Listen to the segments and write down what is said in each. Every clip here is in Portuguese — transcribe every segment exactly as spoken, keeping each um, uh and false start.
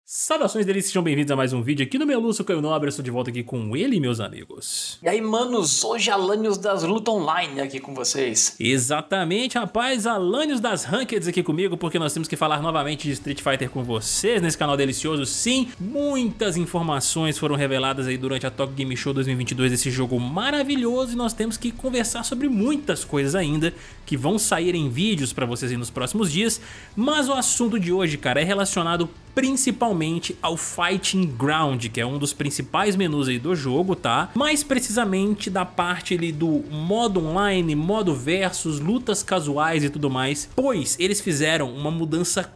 Saudações deles, sejam bem-vindos a mais um vídeo aqui no meu Lúcio Caio Nobre. Eu estou de volta aqui com ele, meus amigos. E aí, manos, hoje Alanios das Luta Online aqui com vocês. Exatamente, rapaz, Alanios das Rankeds aqui comigo, porque nós temos que falar novamente de Street Fighter com vocês nesse canal delicioso. Sim, muitas informações foram reveladas aí durante a Tokyo Game Show dois mil e vinte e dois desse jogo maravilhoso, e nós temos que conversar sobre muitas coisas ainda que vão sair em vídeos pra vocês aí nos próximos dias. Mas o assunto de hoje, cara, é relacionado principalmente ao Fighting Ground, que é um dos principais menus aí do jogo, tá? Mais precisamente da parte ali do modo online, modo versus, lutas casuais e tudo mais, pois eles fizeram uma mudança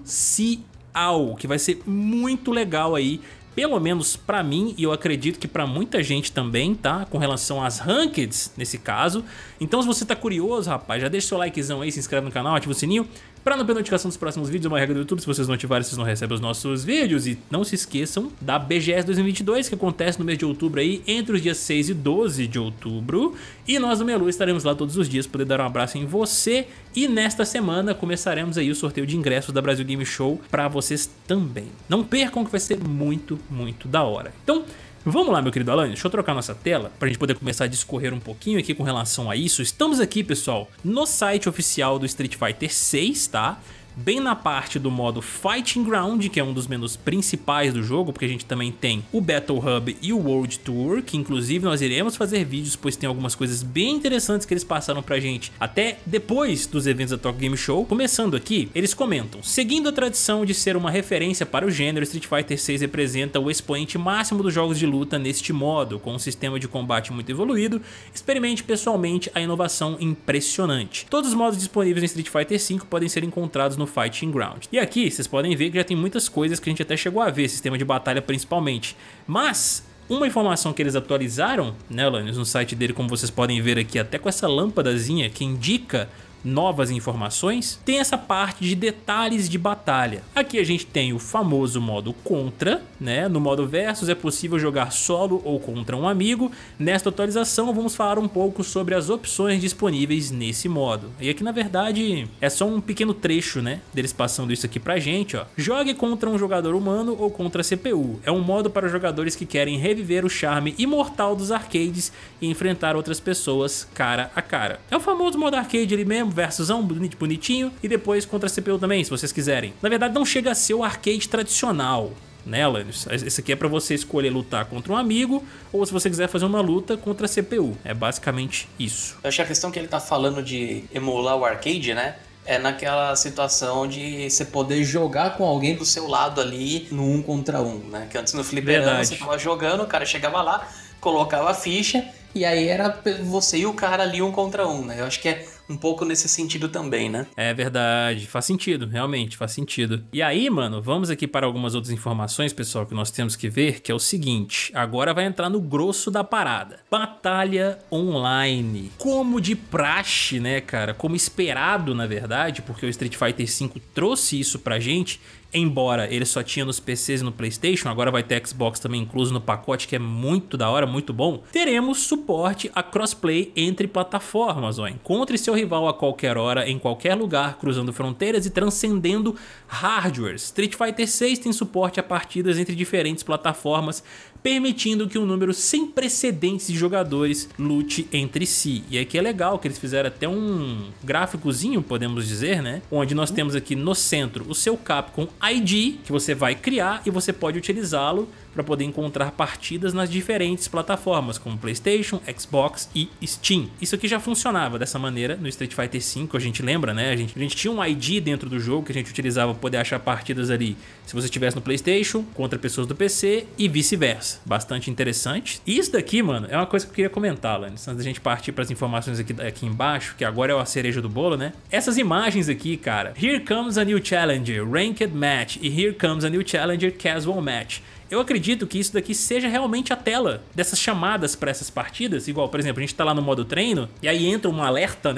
crucial, que vai ser muito legal aí, pelo menos pra mim, e eu acredito que pra muita gente também, tá? Com relação às Rankeds, nesse caso. Então se você tá curioso, rapaz, já deixa seu likezão aí, se inscreve no canal, ativa o sininho pra não perder notificação dos próximos vídeos. É uma regra do YouTube, se vocês não ativarem, vocês não recebem os nossos vídeos. E não se esqueçam da B G S dois mil e vinte e dois, que acontece no mês de outubro aí, entre os dias seis e doze de outubro. E nós do Melu estaremos lá todos os dias, poder dar um abraço em você. E nesta semana começaremos aí o sorteio de ingressos da Brasil Game Show pra vocês também. Não percam, que vai ser muito, muito da hora. Então, vamos lá, meu querido Alan, deixa eu trocar nossa tela pra gente poder começar a discorrer um pouquinho aqui com relação a isso. Estamos aqui, pessoal, no site oficial do Street Fighter seis, tá? Bem na parte do modo Fighting Ground, que é um dos menus principais do jogo, porque a gente também tem o Battle Hub e o World Tour, que inclusive nós iremos fazer vídeos, pois tem algumas coisas bem interessantes que eles passaram pra gente até depois dos eventos da Tokyo Game Show. Começando aqui, eles comentam: seguindo a tradição de ser uma referência para o gênero, Street Fighter seis representa o expoente máximo dos jogos de luta neste modo, com um sistema de combate muito evoluído. Experimente pessoalmente a inovação impressionante. Todos os modos disponíveis em Street Fighter cinco podem ser encontrados no Fighting Ground. E aqui vocês podem ver que já tem muitas coisas que a gente até chegou a ver, sistema de batalha principalmente. Mas uma informação que eles atualizaram, né, Alanios, no site dele, como vocês podem ver aqui, até com essa lâmpadazinha que indica novas informações, tem essa parte de detalhes de batalha. Aqui a gente tem o famoso modo contra, né? No modo versus é possível jogar solo ou contra um amigo. Nesta atualização vamos falar um pouco sobre as opções disponíveis nesse modo. E aqui na verdade é só um pequeno trecho, né, deles passando isso aqui pra gente, ó. Jogue contra um jogador humano ou contra a C P U. É um modo para jogadores que querem reviver o charme imortal dos arcades e enfrentar outras pessoas cara a cara. É o famoso modo arcade ali mesmo, versuzão, bonitinho, e depois contra a C P U também, se vocês quiserem. Na verdade não chega a ser o arcade tradicional, né, Alanios? Esse aqui é pra você escolher lutar contra um amigo, ou se você quiser fazer uma luta contra a C P U. É basicamente isso. Eu acho que a questão que ele tá falando de emular o arcade, né, é naquela situação de você poder jogar com alguém do seu lado ali no um contra um, né? Que antes no fliperama você tava jogando, o cara chegava lá, colocava a ficha, e aí era você e o cara ali um contra um, né? Eu acho que é um pouco nesse sentido também, né? É verdade, faz sentido, realmente faz sentido. E aí, mano, vamos aqui para algumas outras informações, pessoal, que nós temos que ver, que é o seguinte: agora vai entrar no grosso da parada. Batalha online. Como de praxe, né, cara? Como esperado, na verdade, porque o Street Fighter cinco trouxe isso pra gente. Embora ele só tinha nos P Cs e no PlayStation, agora vai ter Xbox também incluso no pacote, que é muito da hora, muito bom. Teremos suporte a crossplay entre plataformas, ó. Encontre seu rival a qualquer hora, em qualquer lugar, cruzando fronteiras e transcendendo hardwares. Street Fighter seis tem suporte a partidas entre diferentes plataformas, permitindo que um número sem precedentes de jogadores lute entre si. E aqui é legal que eles fizeram até um gráficozinho, podemos dizer, né? Onde nós temos aqui no centro o seu Capcom I D, que você vai criar e você pode utilizá-lo para poder encontrar partidas nas diferentes plataformas, como PlayStation, Xbox e Steam. Isso aqui já funcionava dessa maneira no Street Fighter cinco, a gente lembra, né? A gente, a gente tinha um I D dentro do jogo que a gente utilizava para poder achar partidas ali, se você estivesse no PlayStation, contra pessoas do P C e vice-versa. Bastante interessante. E isso daqui, mano, é uma coisa que eu queria comentar, Alan, antes da gente partir para as informações aqui, aqui embaixo, que agora é a cereja do bolo, né? Essas imagens aqui, cara, Here Comes a New Challenger Ranked Match e Here Comes a New Challenger Casual Match. Eu acredito que isso daqui seja realmente a tela dessas chamadas para essas partidas. Igual, por exemplo, a gente tá lá no modo treino e aí entra um alerta, né,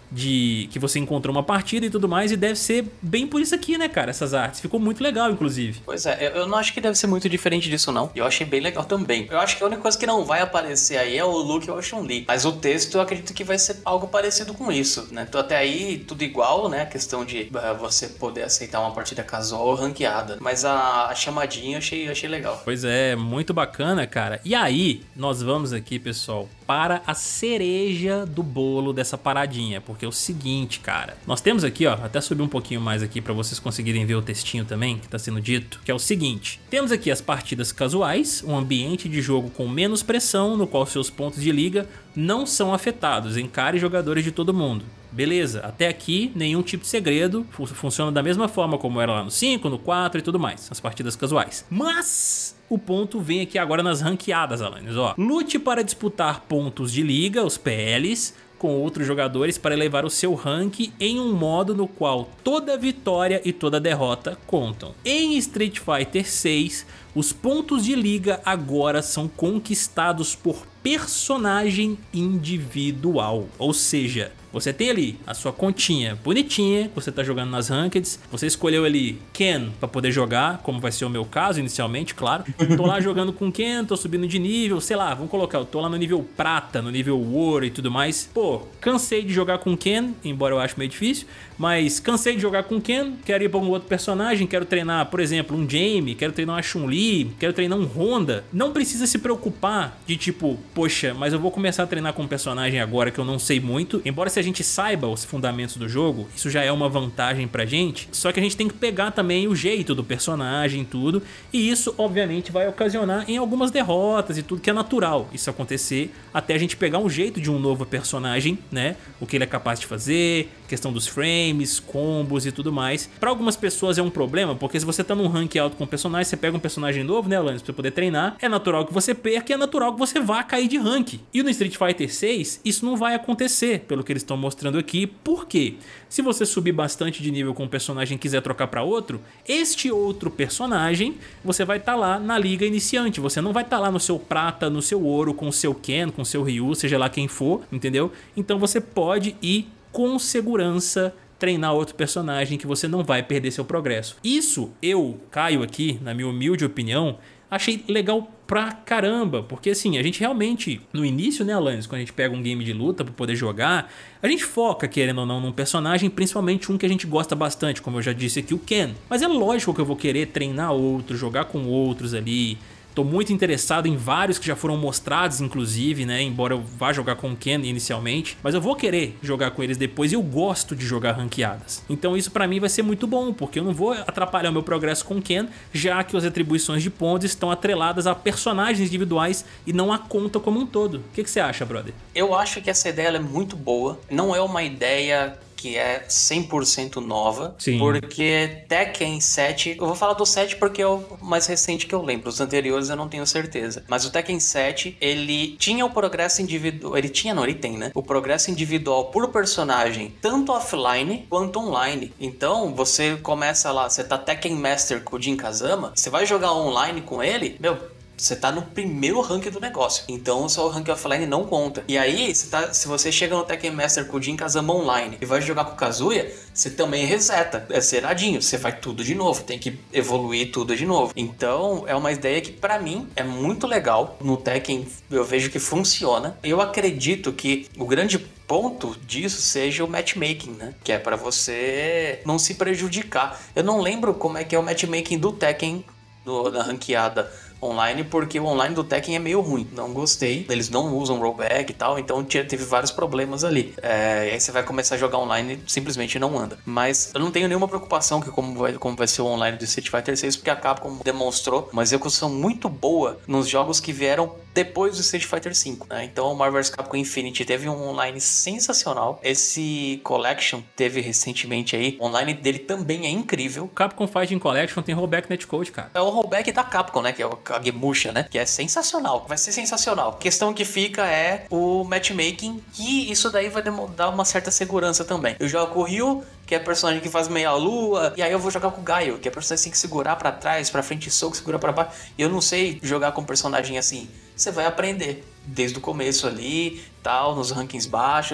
de que você encontrou uma partida e tudo mais, e deve ser bem por isso aqui, né, cara, essas artes. Ficou muito legal, inclusive. Pois é, eu não acho que deve ser muito diferente disso, não. Eu achei bem legal também. Eu acho que a única coisa que não vai aparecer aí é o Luke ou a Chun-Li. Mas o texto, eu acredito que vai ser algo parecido com isso, né? Então até aí, tudo igual, né? A questão de uh, você poder aceitar uma partida casual ou ranqueada. Mas a, a chamadinha eu achei, eu achei legal. Pois é, muito bacana, cara. E aí, nós vamos aqui, pessoal, para a cereja do bolo dessa paradinha, porque é o seguinte, cara, nós temos aqui, ó, até subir um pouquinho mais aqui para vocês conseguirem ver o textinho também que tá sendo dito, que é o seguinte: temos aqui as partidas casuais, um ambiente de jogo com menos pressão, no qual seus pontos de liga não são afetados, encare jogadores de todo mundo. Beleza, até aqui nenhum tipo de segredo, funciona da mesma forma como era lá no cinco, no quatro e tudo mais, as partidas casuais. Mas o ponto vem aqui agora nas ranqueadas, Alanis, ó. Lute para disputar pontos de liga, os P Ls, com outros jogadores para elevar o seu rank em um modo no qual toda vitória e toda derrota contam. Em Street Fighter seis, os pontos de liga agora são conquistados por personagem individual, ou seja, você tem ali a sua continha bonitinha, você tá jogando nas rankeds, você escolheu ali Ken pra poder jogar, como vai ser o meu caso inicialmente, claro. Tô lá jogando com Ken, tô subindo de nível, sei lá, vamos colocar, eu tô lá no nível prata, no nível ouro e tudo mais. Pô, cansei de jogar com Ken, embora eu ache meio difícil, mas cansei de jogar com Ken, quero ir pra um outro personagem, quero treinar, por exemplo, um Jamie, quero treinar uma Chun-Li, quero treinar um Honda. Não precisa se preocupar de tipo, poxa, mas eu vou começar a treinar com um personagem agora que eu não sei muito, embora se a gente saiba os fundamentos do jogo, isso já é uma vantagem pra gente, só que a gente tem que pegar também o jeito do personagem e tudo, e isso obviamente vai ocasionar em algumas derrotas e tudo, que é natural isso acontecer, até a gente pegar um jeito de um novo personagem, né, o que ele é capaz de fazer, questão dos frames, combos e tudo mais. Pra algumas pessoas é um problema, porque se você tá num rank alto com um personagem, você pega um personagem novo, né, Alanis, pra você poder treinar, é natural que você perca e é natural que você vá cair de rank. E no Street Fighter seis, isso não vai acontecer, pelo que eles estão mostrando aqui. Por quê? Se você subir bastante de nível com um personagem e quiser trocar pra outro, este outro personagem, você vai estar tá lá na liga iniciante, você não vai estar tá lá no seu prata, no seu ouro, com o seu Ken, com o seu Ryu, seja lá quem for, entendeu? Então você pode ir com segurança treinar outro personagem que você não vai perder seu progresso. Isso eu, Caio aqui, na minha humilde opinião, achei legal pra caramba, porque assim, a gente realmente, no início, né, Alanis, quando a gente pega um game de luta pra poder jogar, a gente foca, querendo ou não, num personagem, principalmente um que a gente gosta bastante, como eu já disse aqui, o Ken. Mas é lógico que eu vou querer treinar outro, jogar com outros ali. Tô muito interessado em vários que já foram mostrados, inclusive, né? Embora eu vá jogar com o Ken inicialmente, mas eu vou querer jogar com eles depois e eu gosto de jogar ranqueadas. Então isso pra mim vai ser muito bom, porque eu não vou atrapalhar o meu progresso com o Ken, já que as atribuições de pontos estão atreladas a personagens individuais e não a conta como um todo. O que que você acha, brother? Eu acho que essa ideia ela é muito boa. Não é uma ideia que é cem por cento nova. Sim. Porque Tekken sete... Eu vou falar do sete porque é o mais recente que eu lembro. Os anteriores eu não tenho certeza. Mas o Tekken sete, ele tinha o progresso individual... Ele tinha, não, ele tem, né? O progresso individual por personagem, tanto offline quanto online. Então, você começa lá, você tá Tekken Master com o Jin Kazama, você vai jogar online com ele, meu... Você tá no primeiro rank do negócio. Então o seu rank offline não conta. E aí, você tá, se você chega no Tekken Master com o Jin Kazama online e vai jogar com o Kazuya, você também reseta. É zeradinho. Você faz tudo de novo. Tem que evoluir tudo de novo. Então, é uma ideia que pra mim é muito legal. No Tekken eu vejo que funciona. Eu acredito que o grande ponto disso seja o matchmaking, né? Que é pra você não se prejudicar. Eu não lembro como é que é o matchmaking do Tekken do, na ranqueada online, porque o online do Tekken é meio ruim, não gostei, eles não usam rollback e tal, então teve vários problemas ali, é, e aí você vai começar a jogar online e simplesmente não anda. Mas eu não tenho nenhuma preocupação que como vai, como vai ser o online do Street Fighter seis, porque a Capcom demonstrou uma execução muito boa nos jogos que vieram depois do Street Fighter cinco, né? Então o Marvel versus. Capcom Infinity teve um online sensacional, esse Collection teve recentemente aí, o online dele também é incrível. Capcom Fighting Collection tem rollback netcode, cara. É o rollback da Capcom, né? Que é o a Gemusha, né? Que é sensacional. Vai ser sensacional. A questão que fica é o matchmaking, que isso daí vai dar uma certa segurança também. Eu jogo com o Ryu, que é personagem que faz meia lua, e aí eu vou jogar com o Gaio, que é personagem que tem que segurar pra trás, pra frente, soco, segurar pra baixo. E eu não sei jogar com um personagem assim. Você vai aprender desde o começo ali, tal, nos rankings baixos,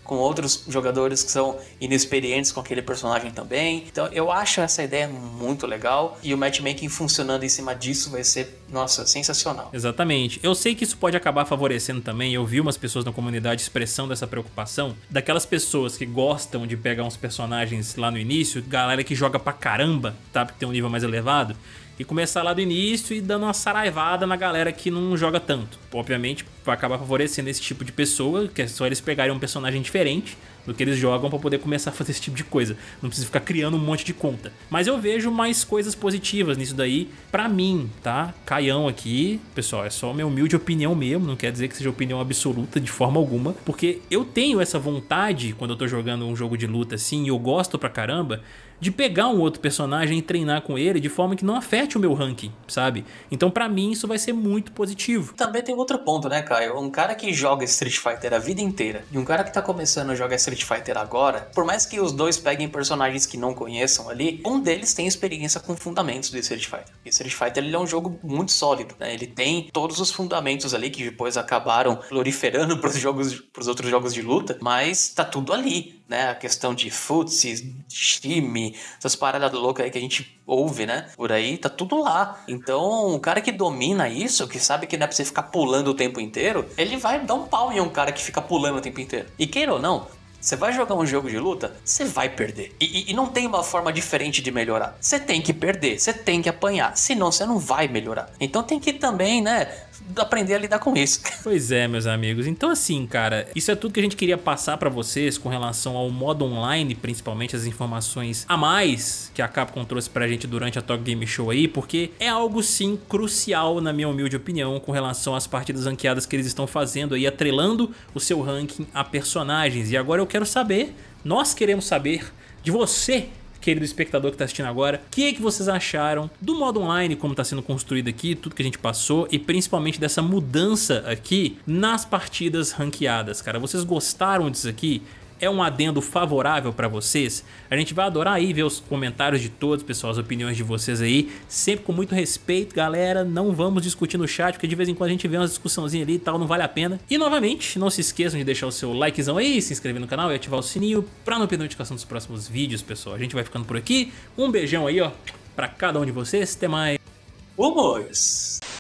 com outros jogadores que são inexperientes com aquele personagem também. Então eu acho essa ideia muito legal e o matchmaking funcionando em cima disso vai ser, nossa, sensacional. Exatamente. Eu sei que isso pode acabar favorecendo também, eu vi umas pessoas na comunidade expressando essa preocupação, daquelas pessoas que gostam de pegar uns personagens lá no início, galera que joga pra caramba, tá? Porque tem um nível mais elevado, e começar lá do início e dando uma saraivada na galera que não joga tanto. Obviamente vai acabar favorecendo esse tipo de pessoa, que é só eles pegarem um personagem diferente do que eles jogam pra poder começar a fazer esse tipo de coisa. Não precisa ficar criando um monte de conta. Mas eu vejo mais coisas positivas nisso daí pra mim, tá? Caião aqui, pessoal, é só minha humilde opinião mesmo, não quer dizer que seja opinião absoluta de forma alguma, porque eu tenho essa vontade, quando eu tô jogando um jogo de luta assim, e eu gosto pra caramba, de pegar um outro personagem e treinar com ele de forma que não afete o meu ranking, sabe? Então pra mim isso vai ser muito positivo. Também tem outro ponto, né, Caio? Um cara que joga Street Fighter a vida inteira e um cara que tá começando a jogar Street Fighter agora, por mais que os dois peguem personagens que não conheçam ali, um deles tem experiência com fundamentos do Street Fighter. E Street Fighter ele é um jogo muito sólido, né? Ele tem todos os fundamentos ali que depois acabaram proliferando pros jogos, pros outros jogos de luta, mas tá tudo ali, né? A questão de futsis, time, essas paradas loucas aí que a gente ouve, né? Por aí, tá tudo lá. Então, o cara que domina isso, que sabe que não é pra você ficar pulando o tempo inteiro, ele vai dar um pau em um cara que fica pulando o tempo inteiro. E queira ou não, você vai jogar um jogo de luta, você vai perder. E, e, e não tem uma forma diferente de melhorar. Você tem que perder, você tem que apanhar, senão você não vai melhorar. Então tem que também, né, aprender a lidar com isso. Pois é, meus amigos. Então assim, cara, isso é tudo que a gente queria passar pra vocês com relação ao modo online, principalmente as informações a mais que a Capcom trouxe pra gente durante a Tokyo Game Show aí, porque é algo sim crucial, na minha humilde opinião, com relação às partidas ranqueadas que eles estão fazendo aí, atrelando o seu ranking a personagens. E agora eu quero saber, nós queremos saber de você, querido espectador que está assistindo agora, o que, é que vocês acharam do modo online, como está sendo construído aqui, tudo que a gente passou e principalmente dessa mudança aqui nas partidas ranqueadas, cara. Vocês gostaram disso aqui? É um adendo favorável para vocês? A gente vai adorar aí ver os comentários de todos, pessoal, as opiniões de vocês aí, sempre com muito respeito, galera. Não vamos discutir no chat, porque de vez em quando a gente vê umas discussãozinhas ali e tal, não vale a pena. E novamente, não se esqueçam de deixar o seu likezão aí, se inscrever no canal e ativar o sininho para não perder notificação dos próximos vídeos, pessoal. A gente vai ficando por aqui. Um beijão aí, ó, para cada um de vocês. Até mais. Vamos!